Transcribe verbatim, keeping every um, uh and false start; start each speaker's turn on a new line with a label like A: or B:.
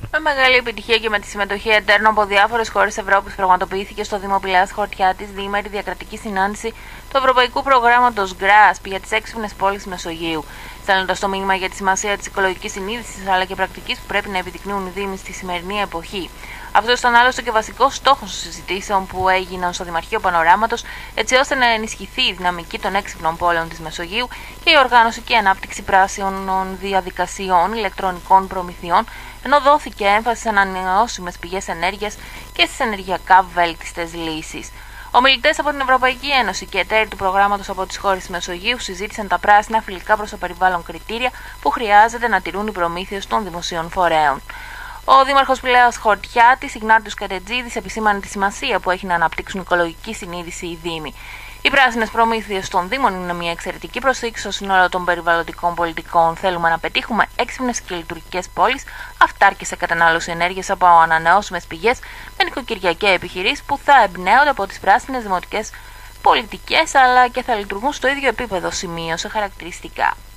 A: Με μεγάλη επιτυχία και με τη συμμετοχή εταίρων από διάφορες χώρες Ευρώπης, πραγματοποιήθηκε στο Δήμο Πηλαιάς Χορτιάτης διήμερη διακρατική συνάντηση του Ευρωπαϊκού Προγράμματος γκράσπ για τις έξυπνες πόλεις Μεσογείου, στέλνοντας το μήνυμα για τη σημασία της οικολογικής συνείδησης αλλά και πρακτικής που πρέπει να επιδεικνύουν οι Δήμοι στη σημερινή εποχή. Αυτό ήταν άλλωστε και βασικός στόχος των συζητήσεων που έγιναν στο Δημαρχείο Πανοράματος, έτσι ώστε να ενισχυθεί η δυναμική των έξυπνων πόλεων της Μεσογείου και η οργάνωση και η ανάπτυξη πράσινων διαδικασιών ηλεκτρονικών προμηθειών, ενώ δόθηκε έμφαση σε ανανεώσιμες πηγές ενέργειας και στις ενεργειακά βέλτιστες λύσεις. Ομιλητές από την Ευρωπαϊκή Ένωση και εταίροι του προγράμματος από τις χώρες της Μεσογείου συζήτησαν τα πράσινα φιλικά προς το περιβάλλον κριτήρια που χρειάζεται να τηρούν οι προμήθειες των δημοσίων φορέων. Ο Δήμαρχος Πηλαιάς Χορτιάτης, Ιγνάτιος Κατετζίδης, επισήμανε τη σημασία που έχει να αναπτύξουν οικολογική συνείδηση οι Δήμοι. Οι πράσινες προμήθειες των Δήμων είναι μια εξαιρετική προσθήκη στο σύνολο των περιβαλλοντικών πολιτικών. Θέλουμε να πετύχουμε έξυπνες και λειτουργικές πόλεις, αυτάρκες σε κατανάλωση ενέργειας από ανανεώσιμες πηγές, με νοικοκυριακές επιχειρήσεις που θα εμπνέονται από τις πράσινες δημοτικές πολιτικές αλλά και θα λειτουργούν στο ίδιο επίπεδο, σημείωσε χαρακτηριστικά.